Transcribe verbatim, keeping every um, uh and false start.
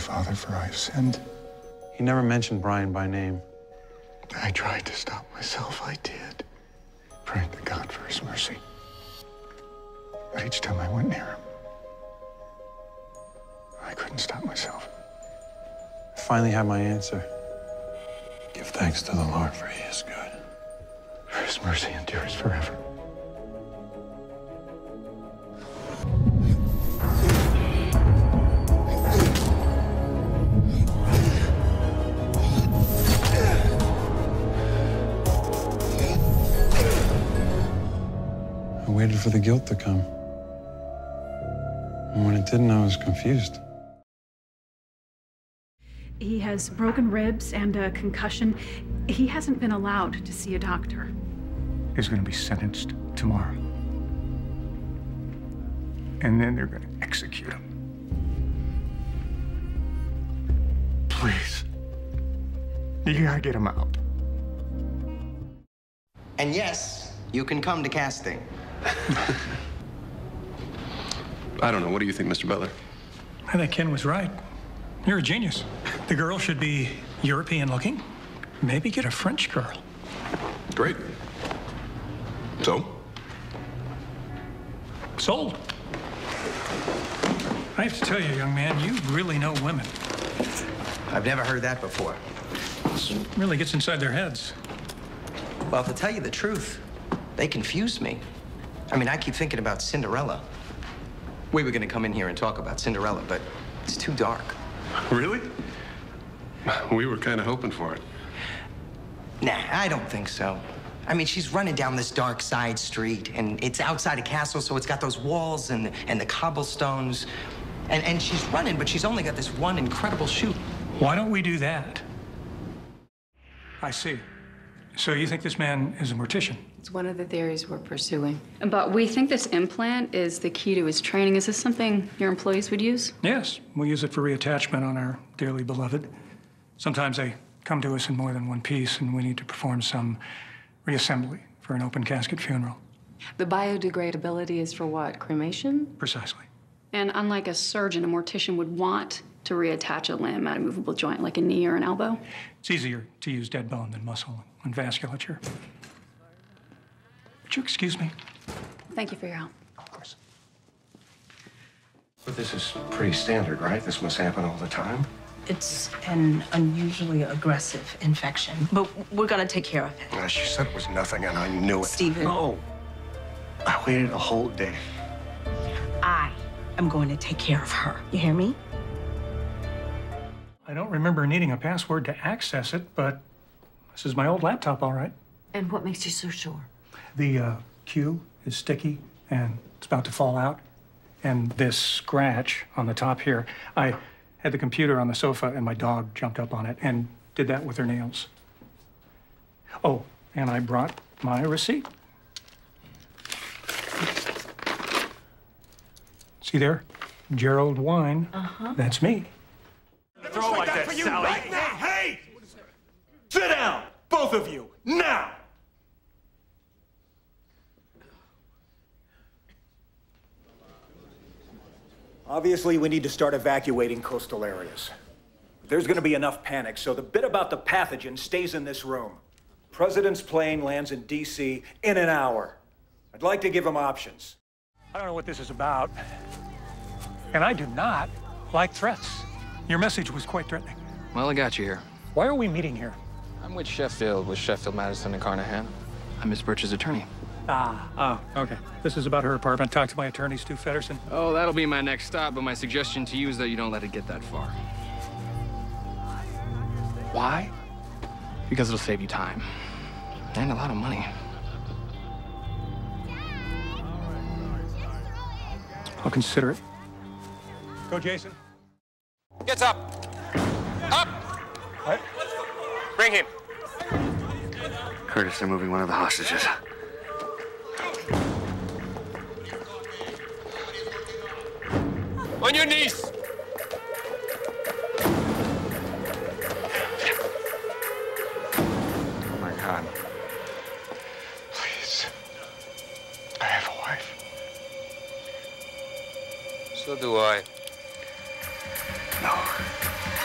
Father, for I have sinned. He never mentioned Brian by name. I tried to stop myself, I did. Praying to God for his mercy. But each time I went near him, I couldn't stop myself. I finally had my answer. Give thanks to the Lord, for he is good. For his mercy endures forever. I waited for the guilt to come. And when it didn't, I was confused. He has broken ribs and a concussion. He hasn't been allowed to see a doctor. He's going to be sentenced tomorrow. And then they're going to execute him. Please. You gotta get him out. And yes, you can come to casting. I don't know. What do you think, Mister Butler? I think Ken was right. You're a genius. The girl should be European looking. Maybe get a French girl. Great. So? Sold. I have to tell you, young man, you really know women. I've never heard that before. This really gets inside their heads. Well, to tell you the truth, they confuse me. I mean, I keep thinking about Cinderella. We were gonna come in here and talk about Cinderella, but it's too dark. Really? We were kind of hoping for it. Nah, I don't think so. I mean, she's running down this dark side street, and it's outside a castle, so it's got those walls and, and the cobblestones. And, and she's running, but she's only got this one incredible shoe. Why don't we do that? I see. So you think this man is a mortician? It's one of the theories we're pursuing. But we think this implant is the key to his training. Is this something your employees would use? Yes, we use it for reattachment on our dearly beloved. Sometimes they come to us in more than one piece, and we need to perform some reassembly for an open casket funeral. The biodegradability is for what? Cremation? Precisely. And unlike a surgeon, a mortician would want to reattach a limb at a movable joint, like a knee or an elbow. It's easier to use dead bone than muscle and vasculature. Would you excuse me? Thank you for your help. Of course. But this is pretty standard, right? This must happen all the time. It's an unusually aggressive infection, but we're gonna take care of it. Uh, she said it was nothing, and I knew it. Stephen. No. I waited a whole day. I am going to take care of her. You hear me? I don't remember needing a password to access it, but this is my old laptop, all right. And what makes you so sure? The uh, Q is sticky, and it's about to fall out. And this scratch on the top here, I had the computer on the sofa, and my dog jumped up on it and did that with her nails. Oh, and I brought my receipt. See there? Gerald Wine. Uh-huh. That's me. Throw like that, Sally. Right now. Hey! Sit down, both of you, now! Obviously, we need to start evacuating coastal areas. There's gonna be enough panic, so the bit about the pathogen stays in this room. President's plane lands in D C in an hour. I'd like to give him options. I don't know what this is about, and I do not like threats. Your message was quite threatening. Well, I got you here. Why are we meeting here? I'm with Sheffield, with Sheffield, Madison, and Carnahan. I'm Miss Birch's attorney. Ah, oh, okay. This is about her apartment. Talk to my attorney, Stu Feddersen. Oh, that'll be my next stop, but my suggestion to you is that you don't let it get that far. Why? Because it'll save you time. And a lot of money. I'll consider it. Go, Jason. Gets up. Up! What? Bring him. Curtis, they're moving one of the hostages. On your knees. Oh, my God. Please. I have a wife. So do I. over.